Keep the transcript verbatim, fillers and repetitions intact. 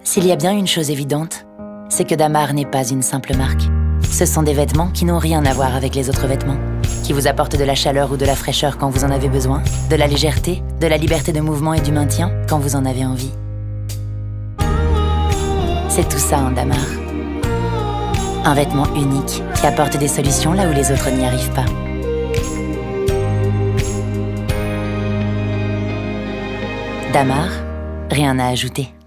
S'il y a bien une chose évidente, c'est que Damar n'est pas une simple marque. Ce sont des vêtements qui n'ont rien à voir avec les autres vêtements, qui vous apportent de la chaleur ou de la fraîcheur quand vous en avez besoin, de la légèreté, de la liberté de mouvement et du maintien quand vous en avez envie. C'est tout ça en Damar. Un vêtement unique qui apporte des solutions là où les autres n'y arrivent pas. Damar, rien à ajouter.